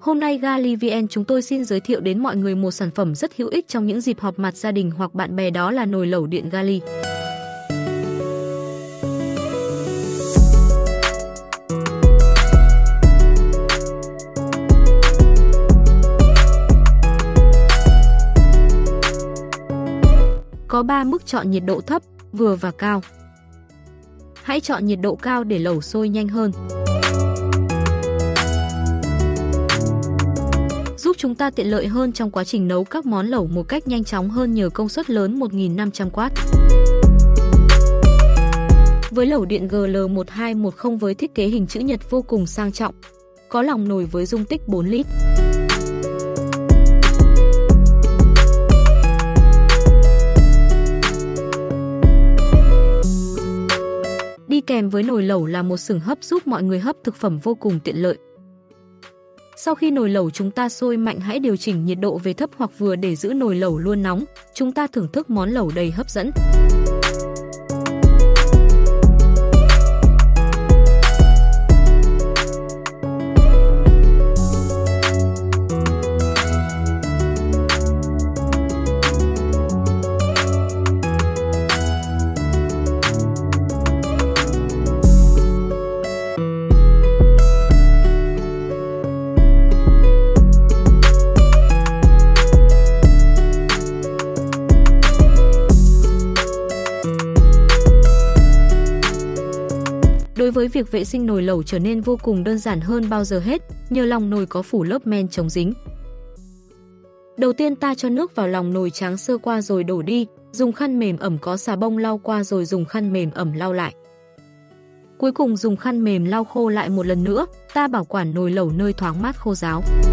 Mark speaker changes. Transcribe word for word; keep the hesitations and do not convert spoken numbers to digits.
Speaker 1: Hôm nay Gali vê en chúng tôi xin giới thiệu đến mọi người một sản phẩm rất hữu ích trong những dịp họp mặt gia đình hoặc bạn bè, đó là nồi lẩu điện Gali. Có ba mức chọn nhiệt độ thấp, vừa và cao. Hãy chọn nhiệt độ cao để lẩu sôi nhanh hơn. Giúp chúng ta tiện lợi hơn trong quá trình nấu các món lẩu một cách nhanh chóng hơn nhờ công suất lớn một nghìn năm trăm oát. Với lẩu điện G L một hai một không với thiết kế hình chữ nhật vô cùng sang trọng, có lòng nồi với dung tích bốn lít. Đi kèm với nồi lẩu là một xửng hấp giúp mọi người hấp thực phẩm vô cùng tiện lợi. Sau khi nồi lẩu chúng ta sôi mạnh, hãy điều chỉnh nhiệt độ về thấp hoặc vừa để giữ nồi lẩu luôn nóng. Chúng ta thưởng thức món lẩu đầy hấp dẫn. Đối với việc vệ sinh nồi lẩu trở nên vô cùng đơn giản hơn bao giờ hết, nhờ lòng nồi có phủ lớp men chống dính. Đầu tiên ta cho nước vào lòng nồi tráng sơ qua rồi đổ đi, dùng khăn mềm ẩm có xà bông lau qua rồi dùng khăn mềm ẩm lau lại. Cuối cùng dùng khăn mềm lau khô lại một lần nữa, ta bảo quản nồi lẩu nơi thoáng mát khô ráo.